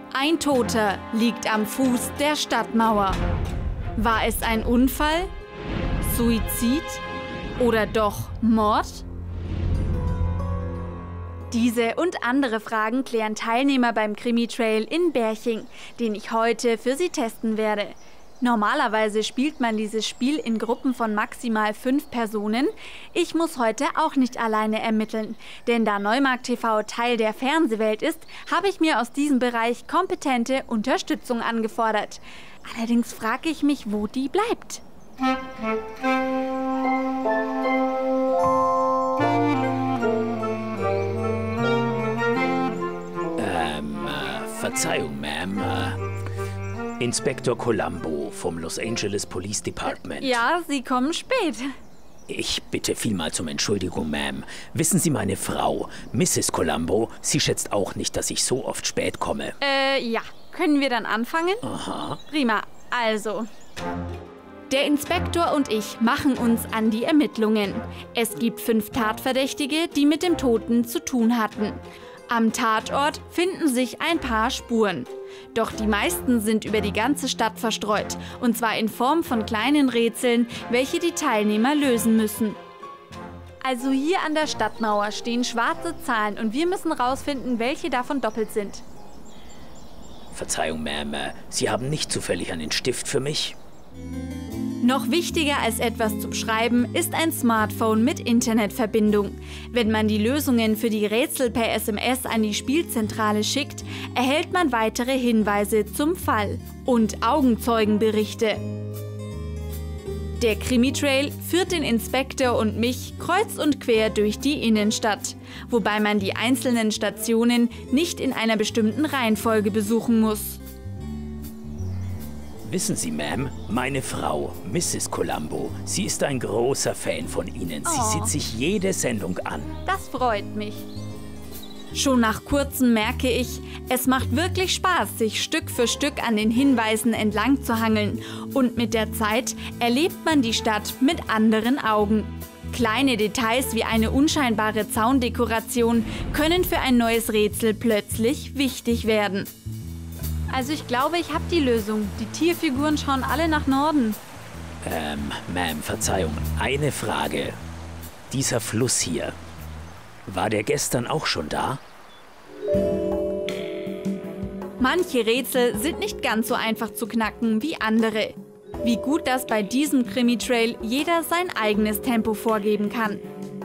Ein Toter liegt am Fuß der Stadtmauer. War es ein Unfall, Suizid oder doch Mord? Diese und andere Fragen klären Teilnehmer beim Krimi-Trail in Berching, den ich heute für Sie testen werde. Normalerweise spielt man dieses Spiel in Gruppen von maximal 5 Personen. Ich muss heute auch nicht alleine ermitteln, denn da Neumarkt TV Teil der Fernsehwelt ist, habe ich mir aus diesem Bereich kompetente Unterstützung angefordert. Allerdings frage ich mich, wo die bleibt. Verzeihung, Ma'am. Inspektor Columbo vom Los Angeles Police Department. Ja, Sie kommen spät. Ich bitte vielmals um Entschuldigung, Ma'am. Wissen Sie, meine Frau, Mrs. Columbo, sie schätzt auch nicht, dass ich so oft spät komme. Ja. Können wir dann anfangen? Aha. Prima. Also. Der Inspektor und ich machen uns an die Ermittlungen. Es gibt 5 Tatverdächtige, die mit dem Toten zu tun hatten. Am Tatort finden sich ein paar Spuren. Doch die meisten sind über die ganze Stadt verstreut. Und zwar in Form von kleinen Rätseln, welche die Teilnehmer lösen müssen. Also hier an der Stadtmauer stehen schwarze Zahlen und wir müssen rausfinden, welche davon doppelt sind. Verzeihung, Ma'am, Sie haben nicht zufällig einen Stift für mich? Noch wichtiger als etwas zum Schreiben ist ein Smartphone mit Internetverbindung. Wenn man die Lösungen für die Rätsel per SMS an die Spielzentrale schickt, erhält man weitere Hinweise zum Fall und Augenzeugenberichte. Der Krimi-Trail führt den Inspektor und mich kreuz und quer durch die Innenstadt, wobei man die einzelnen Stationen nicht in einer bestimmten Reihenfolge besuchen muss. Wissen Sie, Ma'am, meine Frau, Mrs. Columbo, sie ist ein großer Fan von Ihnen. Sie sieht sich jede Sendung an. Das freut mich. Schon nach kurzem merke ich, es macht wirklich Spaß, sich Stück für Stück an den Hinweisen entlang zu hangeln. Und mit der Zeit erlebt man die Stadt mit anderen Augen. Kleine Details wie eine unscheinbare Zaundekoration können für ein neues Rätsel plötzlich wichtig werden. Also ich glaube, ich habe die Lösung. Die Tierfiguren schauen alle nach Norden. Ma'am, Verzeihung, eine Frage. Dieser Fluss hier, war der gestern auch schon da? Manche Rätsel sind nicht ganz so einfach zu knacken wie andere. Wie gut, dass bei diesem Krimi-Trail jeder sein eigenes Tempo vorgeben kann.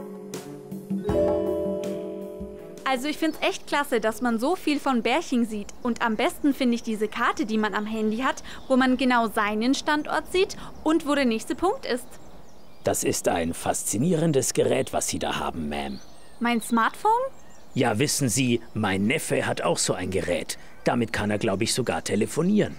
Also ich finde es echt klasse, dass man so viel von Berching sieht. Und am besten finde ich diese Karte, die man am Handy hat, wo man genau seinen Standort sieht und wo der nächste Punkt ist. Das ist ein faszinierendes Gerät, was Sie da haben, Ma'am. Mein Smartphone? Ja, wissen Sie, mein Neffe hat auch so ein Gerät. Damit kann er, glaube ich, sogar telefonieren.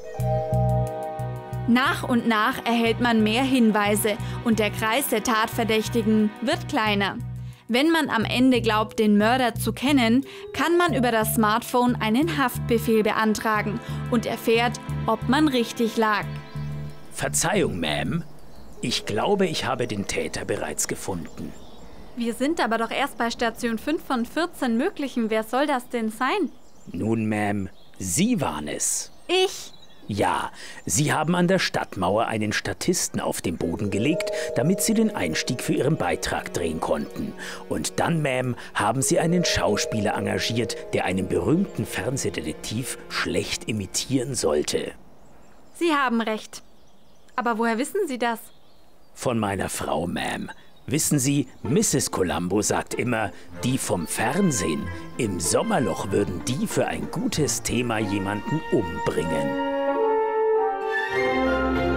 Nach und nach erhält man mehr Hinweise und der Kreis der Tatverdächtigen wird kleiner. Wenn man am Ende glaubt, den Mörder zu kennen, kann man über das Smartphone einen Haftbefehl beantragen und erfährt, ob man richtig lag. Verzeihung, Ma'am. Ich glaube, ich habe den Täter bereits gefunden. Wir sind aber doch erst bei Station 5 von 14 möglichen. Wer soll das denn sein? Nun, Ma'am, Sie waren es. Ich? Ja, Sie haben an der Stadtmauer einen Statisten auf den Boden gelegt, damit Sie den Einstieg für Ihren Beitrag drehen konnten. Und dann, Ma'am, haben Sie einen Schauspieler engagiert, der einen berühmten Fernsehdetektiv schlecht imitieren sollte. Sie haben recht. Aber woher wissen Sie das? Von meiner Frau, Ma'am. Wissen Sie, Mrs. Columbo sagt immer, die vom Fernsehen. Im Sommerloch würden die für ein gutes Thema jemanden umbringen.